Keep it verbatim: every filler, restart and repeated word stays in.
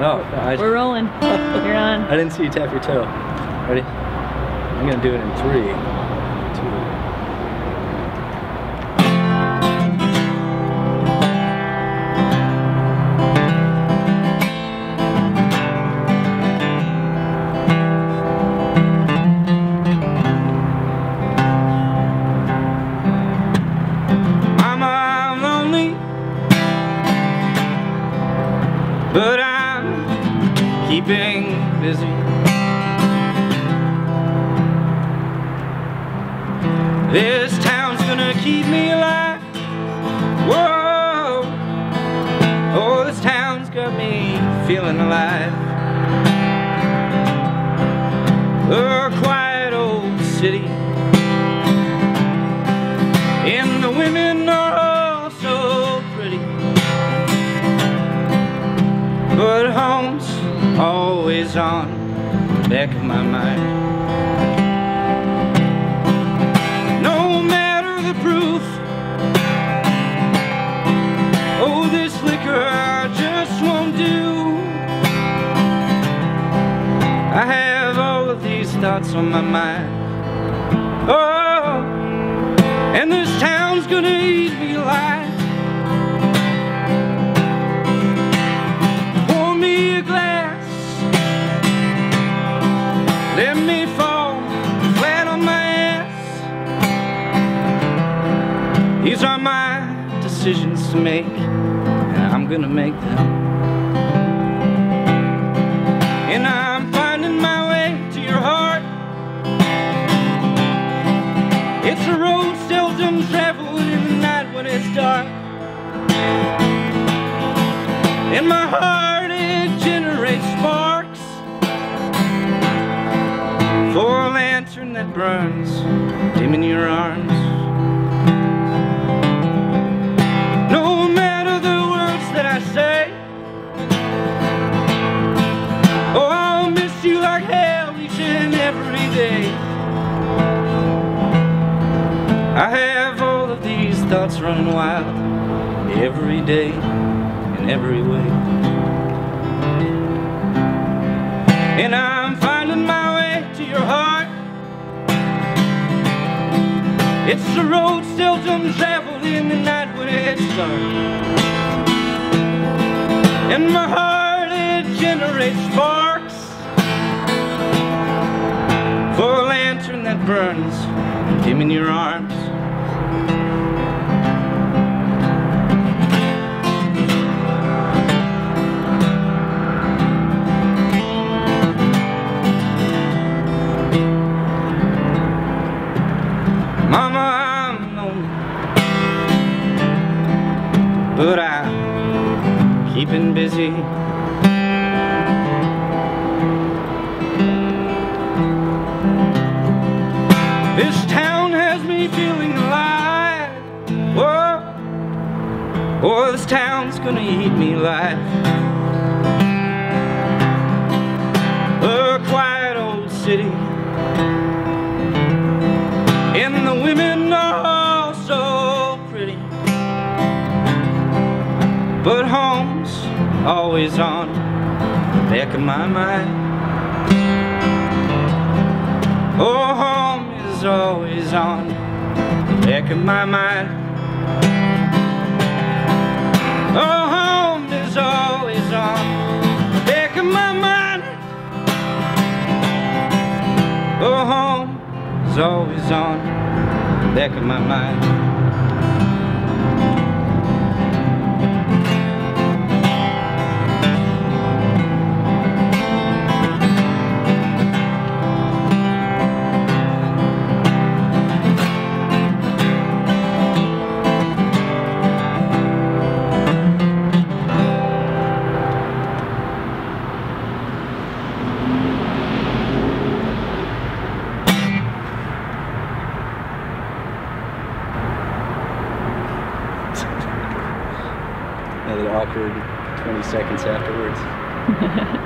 No, I, we're rolling. You're on. I didn't see you tap your toe. Ready? I'm gonna do it in three, two. I'm lonely, but I'm keeping busy. This town's gonna keep me alive. Whoa, oh, this town's got me feeling alive. A quiet old city, and the women are all so pretty, but home's always on the back of my mind. No matter the proof, oh, this liquor just won't do. I have all of these thoughts on my mind. Oh, and this town's gonna eat me alive. Pour me a glass, let me fall flat on my ass. These are my decisions to make, and I'm gonna make them. And I'm finding my way to your heart. It's a road seldom traveled in the night when it's dark. In my heart it generates sparks for a lantern that burns dim in your arms. No matter the words that I say, oh, I'll miss you like hell each and every day. I have all of these thoughts running wild every day, in every way. And I'm finding my way to your heart. It's the road seldom traveled in the night when it's dark. In my heart it generates sparks for a lantern that burns dim in your arms. Mama, I'm lonely, but I'm keeping busy. This town has me feeling alive. Whoa, oh, this town's gonna eat me alive. A quiet old city, and the women are all so pretty, but home's always on the back of my mind. Oh, home is always on the back of my mind. Oh, home is always on the back of my mind. Oh, home is always on the back of my mind. Another awkward twenty seconds afterwards.